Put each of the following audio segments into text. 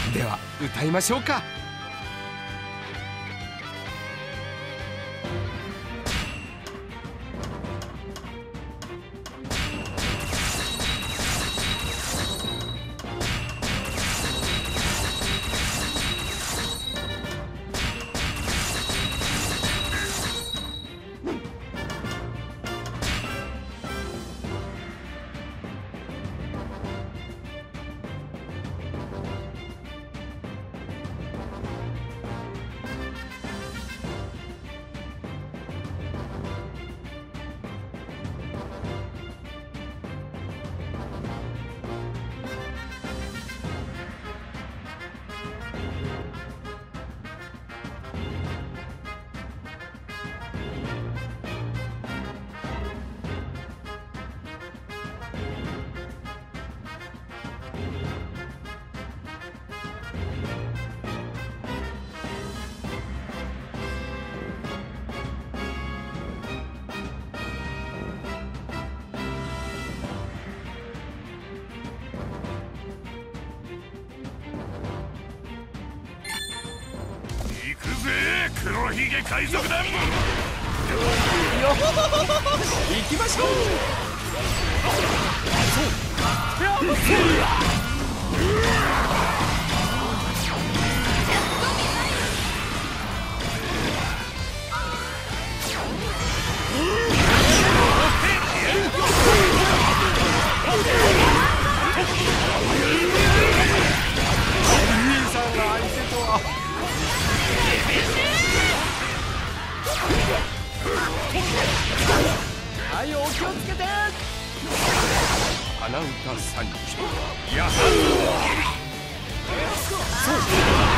では歌いましょうか。 黒ひげ海賊団。よ行きましょう。兄さんが相手とは。はい、お気をつけて。鼻歌三時。やはそう。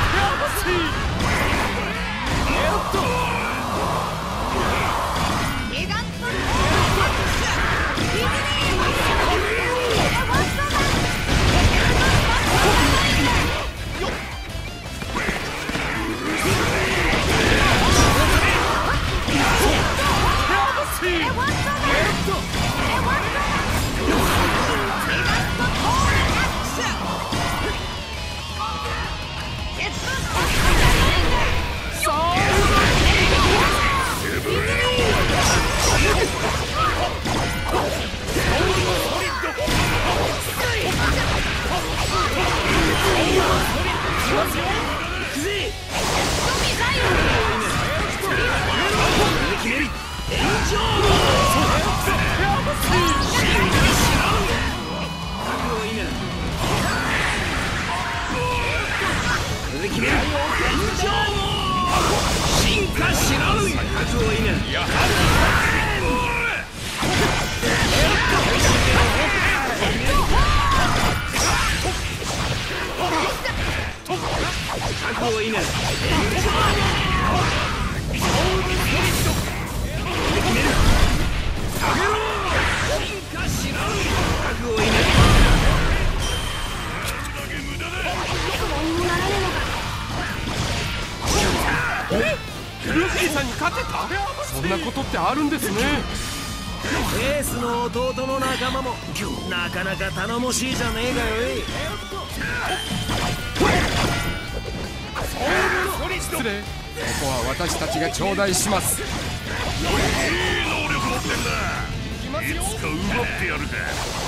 ルフィさんに勝てた？そんなことってあるんですね。 エースの弟の仲間もなかなか頼もしいじゃねえかよ。 失礼。ここは私たちが頂戴します。 いい能力持ってんだ。いつか奪ってやるか。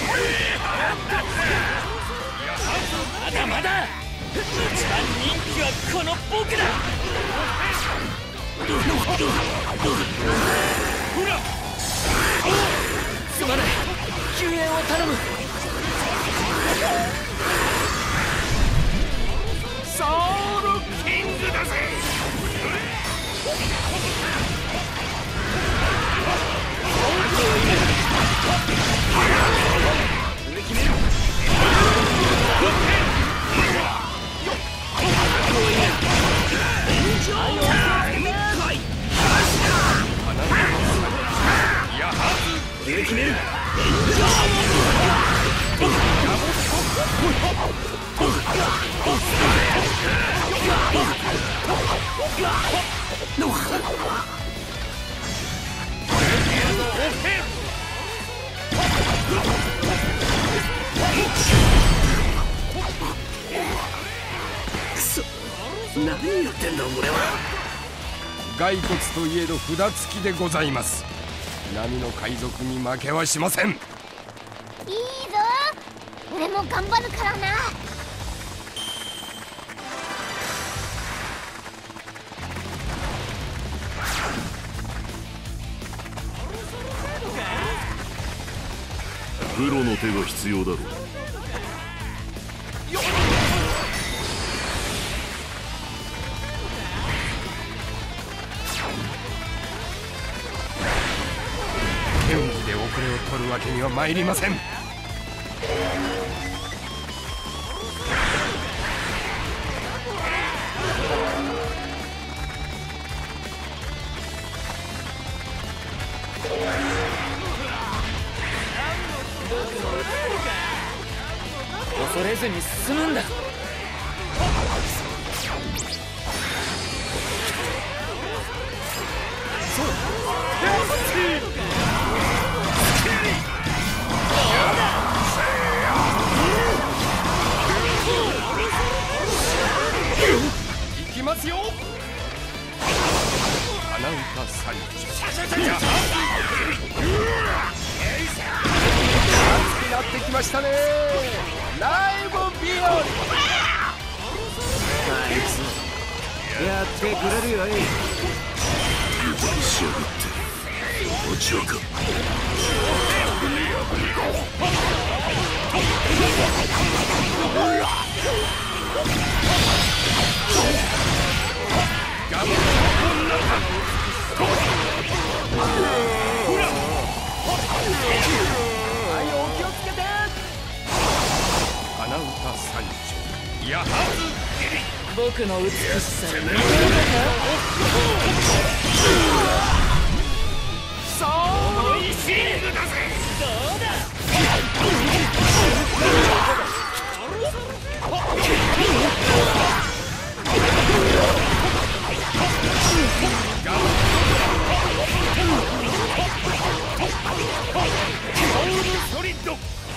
まだまだ。一番人気はこの僕だ。ほら。すまない。救援を頼む。 ソウルキングだぜ。 決める。 何やってんだ俺は。 骸骨といえど札付きでございます。波の海賊に負けはしません。いいぞ、 俺も頑張るからな。 プロの手が必要だろう。 剣技で遅れを取るわけには参りません。 恐れずに進むんだ。 行きますよ。穴歌最中。熱くなってきましたね。ライブビオン。あいつやってくれるよい。 油断しやがっておちゃか。 はい、お気をつけて。穴歌最中。やはず僕の美しさにさあおいしいんだぜ。どうだ。 ソリッド。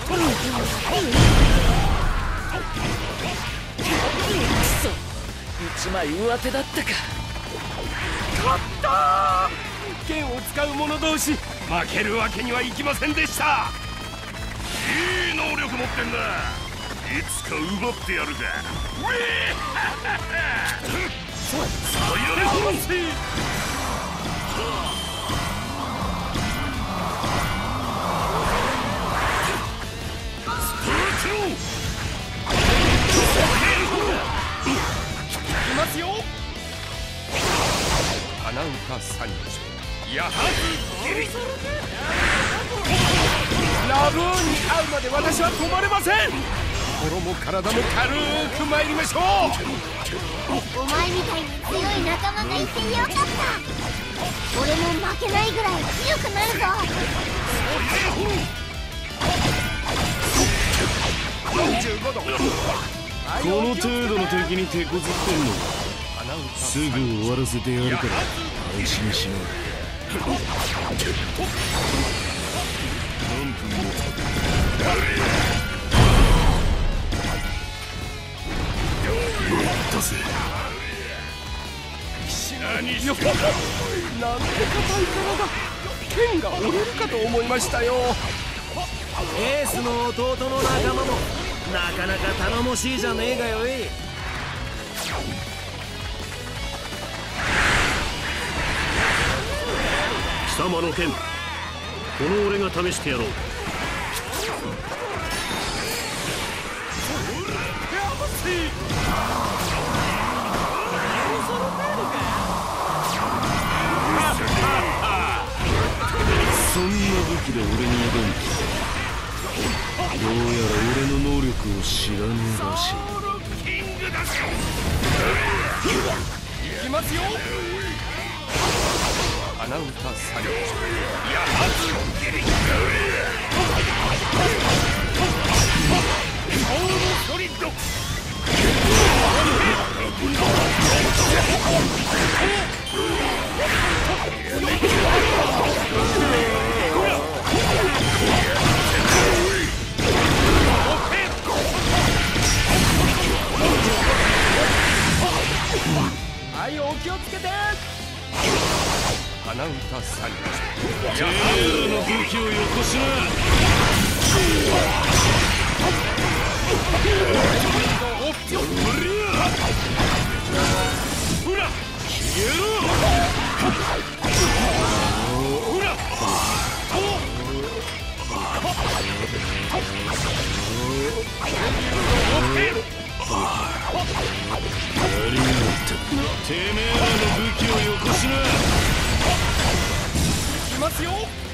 一枚上手だったか。 勝ったー。剣を使う者同士負けるわけにはいきませんでした。 いい能力持ってんだ。いつか奪ってやるか。 やれほんせ。いますよ。穴歌三丁。やはずラブーンに会うまで私は止まれません。心も体も軽く参りましょう。 お前みたいに強い仲間がいてよかった。俺も負けないぐらい強くなるぞ。 45度。 この程度の敵に手こずってんのすぐ終わらせてやるから安心しろ。何分もやったぜ。 よっ、なんて硬い体。剣が折れるかと思いましたよ。 エースの弟の仲間もなかなか頼もしいじゃねえかよい。 貴様の剣、この俺が試してやろう。そんな武器で俺に挑んでどうやら俺の能力を知らねえらしい。 いきますよ。穴歌三丁。やはずソリッド。 うたさんてめえらの武器をよこしな。 ほら消えろ。 ほらてめえらの武器をよこしな。 いきますよ。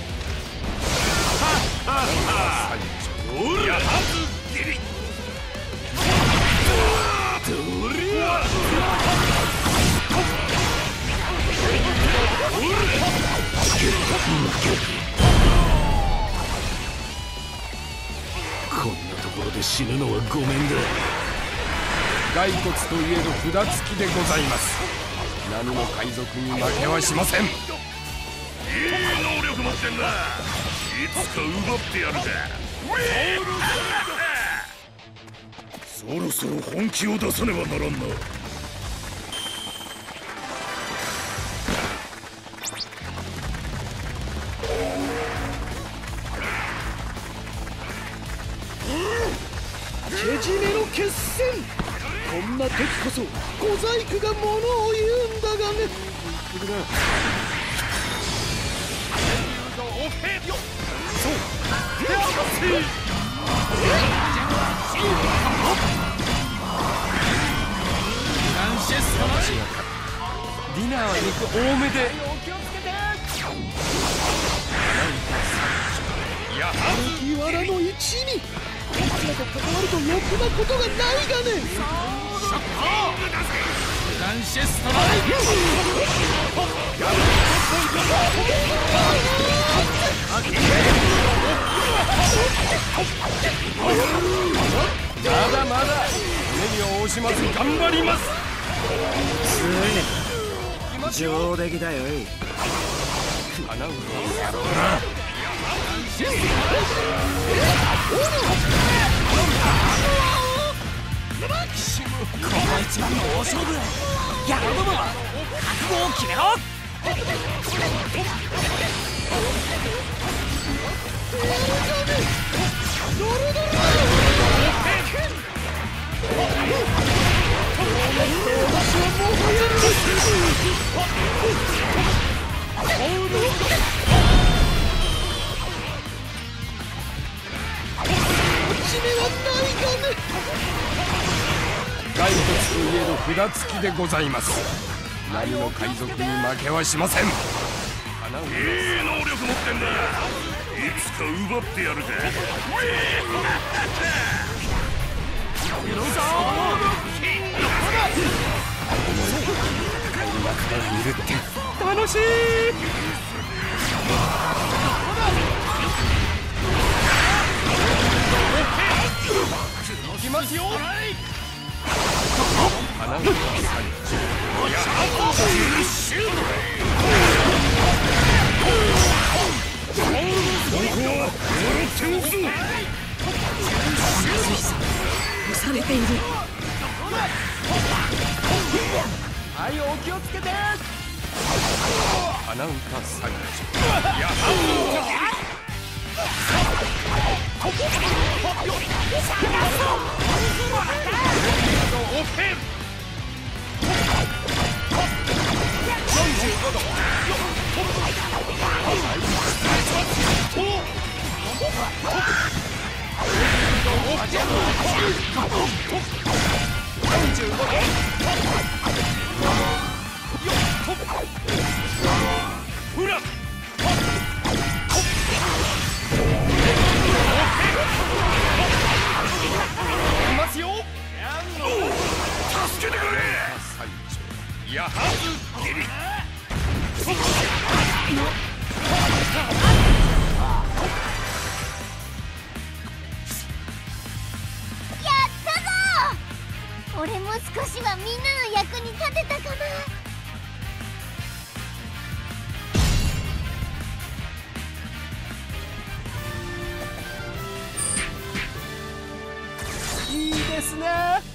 おらやはずギリどりゃこんなところで死ぬのはごめんだ。 骸骨といえど札付きでございます。何も海賊に負けはしません。 いい能力持ってんな。いつか奪ってやるぜ。そろそろ本気を出さねばならんな。 けじめの決戦。こんな時こそ小細工がものを言うんだがね。 ディナーは肉多めで。やは麦わらの一味、こいつらと関わるとろくなことがないがね。 ランシェストライまだまだ目に惜しまず頑張ります。 上出来だよ。 花うこの一番の大勝負、野郎ども覚悟を決めろ。 骸骨といえど札付きでございます。何の海賊に負けはしません。 いい能力持ってんだ。いつか奪ってやるぜ。 楽しい。いきますよ。花う押されている。 はい、お気をつけて。花歌三女やはほらいますよ。 助けてくれ。 三女やはずギリ俺も少しはみんなの役に立てたかな。 いいですね。